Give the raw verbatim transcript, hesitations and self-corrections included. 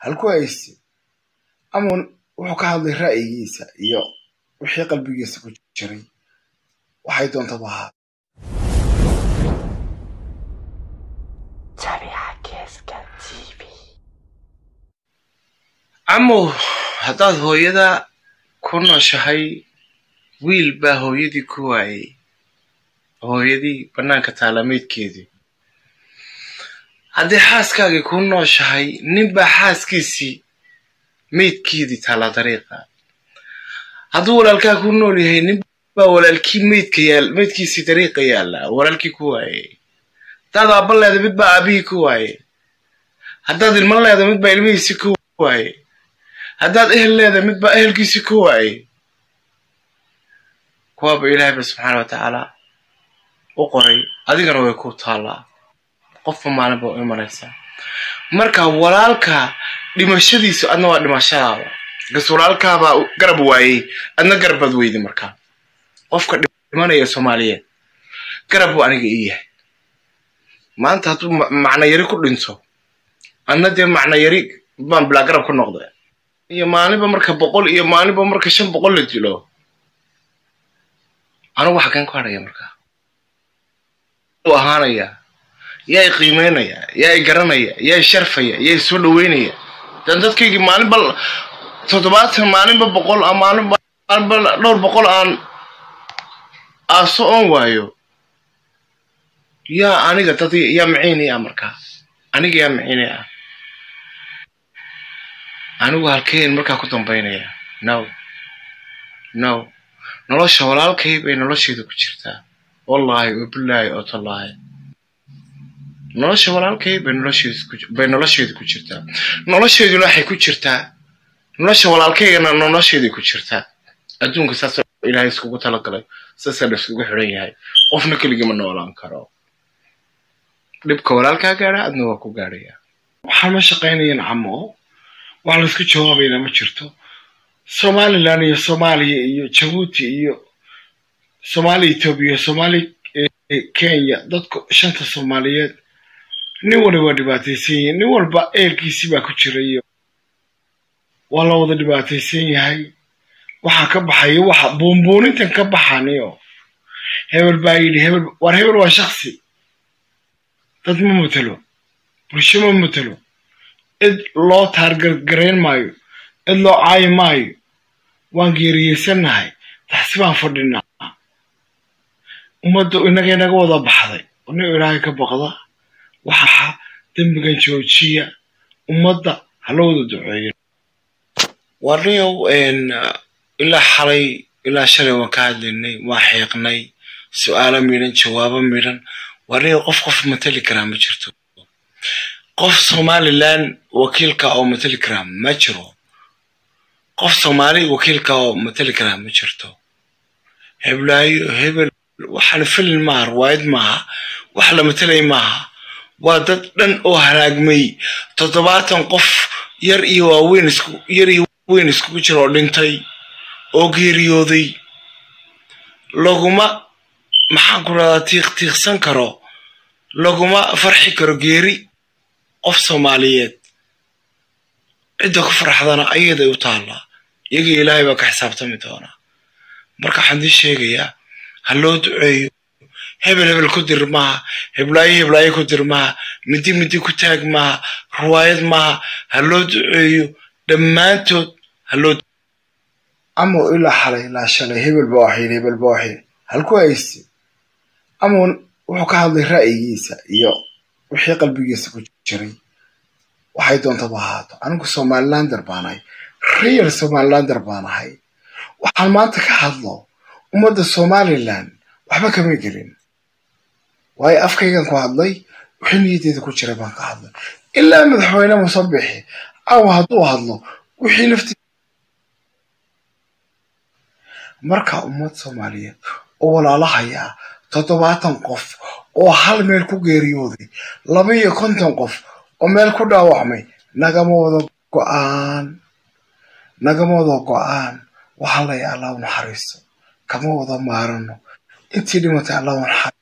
halku haysi amoon wuxuu ka hadlay ra'yigiisa iyo wixii qalbigiisa ku jiray waxay doontaa baha amo hadaad hooyada ku nooshahay wiil baa hooyadii ku waayay hooyadii banaanka taalameedkeedii haddii xaaskaagii ku nooshahay nin baa xaaskiisii meydkeedii taala dariiqa hadduu walaalkaa ku nool yahay nin baa walaalkii meydka yaal meydkiisii dariiqa yaala walaalkii ku waayay hadaad aabba leeda mid baa aabihii ku waayay haddaad ilmo leeda mid baa ilmihiisii ku waayay haddaad ehel leeda mid baa ehelkiisii ku waayay kuwaaba ilaahay ba subxaana watacaala u qoray adigana way ku taalaa qofka maalin baa u imanaysaa marka walaalka dhimashadiisu adna waa dhimashadaada gas walaalkaabaa garab waayey adna garabad weydi markaa qofka dhimanaya Soomaaliyeed garab buu aniga ii yahay maanta hadduu macna yari ku dhinto anna dee macna yari baan bilaa garab ku noqday iyo maalinba marka boqol iyo maalinba marka shan boqol la dilo anigu waxa kan ku haraya markaa u ahaanaya yaa qiimeynaya yaa garanaya yaa sharfaya yaa soo dhaweynaya dan dadkaygi maalinba toddobaatan maalinba boqol ama maalinba dhowr boqol aan aso on waayo yaa aniga dadii yaa maciinaya markaa aniga yaa maciinaya anigu halkeen markaa ku dambeynaya no no nolosha walaalkay bay nolosheedu ku jirtaa wallahi wabillahi oo tallahi nolosha walaalkay bay nolosheedu bay nolosheedu ku jirtaa nolosheeduna waxay ku jirtaa nolosha walaalkaygana nolosheedu ku jirtaa adduunka saas ilaahay isku talagalay saas la isku xiran yahay qofna kaliya ma noolaan karo dibka walaalka gaara adna waa ku gaaraya waxaan ma shaqeynayeen camo waxa la isku jawaabayna ma jirto Somaliland iyo Soomaaliya iyo Djibouti iyo Soomaaliya Ethiopia Soomaali Kenya dadku shanta Soomaaliyeed nin walba dhibaataysan nin walba eelkiisi baa ku jiray wala wada dhibaataysan yahay waxa ka baxay waxa boonboonintan ka baxanayo hebel baa yiri hebel war hebel waa shakhsi dad ma mutalo bulsho ma mutalo id loo target gareyn maayo id loo caay maayo waan geeriyeysannahay taxsibaan fadhinaa ummaddu inaga inaga wada baxday oo ilaahay ka baqda waxa dambigan joojiya ummadda halowda duceeyo wariyo een ila xalay ila shalay waan ka hadlaynay waa xeeqnay su'aalo miran jawaabo miran wariyo qof qof matali kara ma jirto qof Somaliland wakiilka oo matali kara ma jiro qof Soomaali wakiilka oo matali kara ma jirto heblaayo hebel waxaan film ma arwayd ma wax la matalay ma waa dad dhan oo halaagmay toddobaatan qof yar iyo waaweyn isku yar iyo weyn isku jiro dhintay oo geeriyooday laguma maxaan ku raadaa tiiq tiiqsan karo laguma farxi karo geeri qof Soomaaliyeed cidda ku farxadana ayada u taala iyaga ilaahay baa ka xisaabtami doona marka waxaan idin sheegayaa haloo duceeyo hebel hebel ku dirmaa heblaayo heblaayo ku dirmaa midi midi ku taag maa ruwaayad maa haloo duceeyo dhammaantood haloo amo ila xalay la shalay hebel baa waxay hebel baa waxay halku haysi amoon wuxuu ka hadlay ra'yigiisa iyo wixii qalbigiisa ku jiray waxay doontaa bahaato anigu Somalilander baanahay real Somalilander baanahay waxaan maanta ka hadlo ummadda Somaliland waxba kama gelin way afkaygan ku hadlay wixii niyadeeda ku jiray baan ka hadlay ilaa madaxweyne musabixi aw hadduu hadlo wixii nafti marka ummad Soomaaliyeed oo walaalahaya toddobaatan qof oo hal meel ku geeriyooday laba iyo konton qof oo meel ku dhaawacmay nagama wada go'aan nagama wada go'aan waxa la yaala naxariisto kama wada maarano intii dhimatay Allah